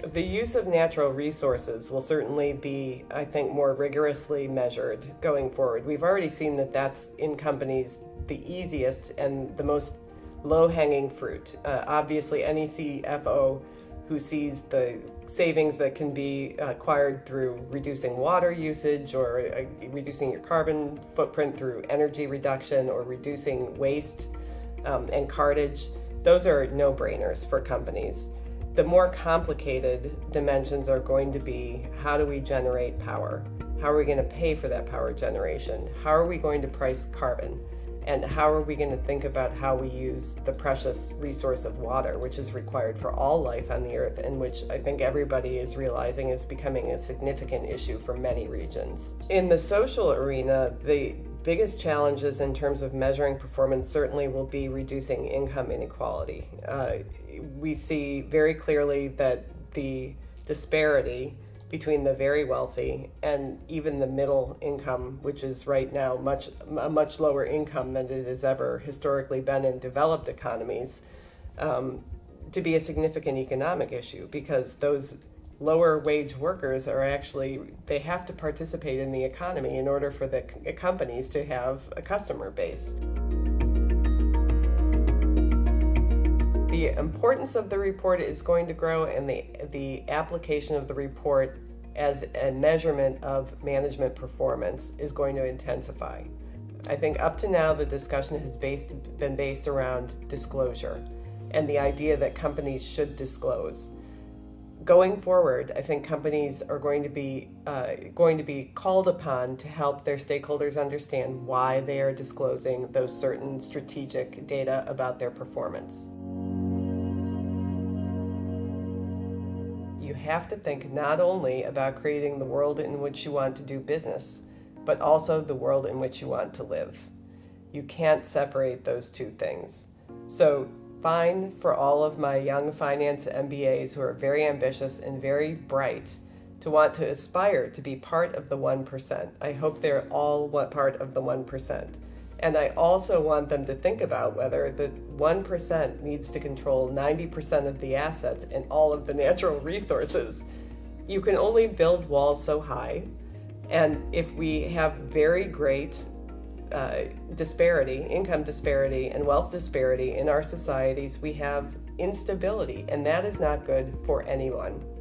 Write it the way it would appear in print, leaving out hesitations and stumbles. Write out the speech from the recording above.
The use of natural resources will certainly be, I think, more rigorously measured going forward. We've already seen that that's in companies the easiest and the most low-hanging fruit. Obviously, any CFO who sees the savings that can be acquired through reducing water usage or reducing your carbon footprint through energy reduction or reducing waste and cartage, those are no-brainers for companies. The more complicated dimensions are going to be, how do we generate power? How are we going to pay for that power generation? How are we going to price carbon? And how are we going to think about how we use the precious resource of water, which is required for all life on the earth, and which I think everybody is realizing is becoming a significant issue for many regions. In the social arena, the biggest challenges in terms of measuring performance certainly will be reducing income inequality. We see very clearly that the disparity between the very wealthy and even the middle income, which is right now a much lower income than it has ever historically been in developed economies, to be a significant economic issue, because those lower wage workers are actually, they have to participate in the economy in order for the companies to have a customer base. The importance of the report is going to grow, and the application of the report as a measurement of management performance is going to intensify. I think up to now the discussion has been based around disclosure and the idea that companies should disclose. Going forward, I think companies are going to be called upon to help their stakeholders understand why they are disclosing those certain strategic data about their performance. You have to think not only about creating the world in which you want to do business, but also the world in which you want to live. You can't separate those two things. So fine for all of my young finance MBAs who are very ambitious and very bright to want to aspire to be part of the 1%. I hope they're all part of the 1%. And I also want them to think about whether the 1% needs to control 90% of the assets and all of the natural resources. You can only build walls so high. And if we have very great disparity, income disparity and wealth disparity in our societies, we have instability, and that is not good for anyone.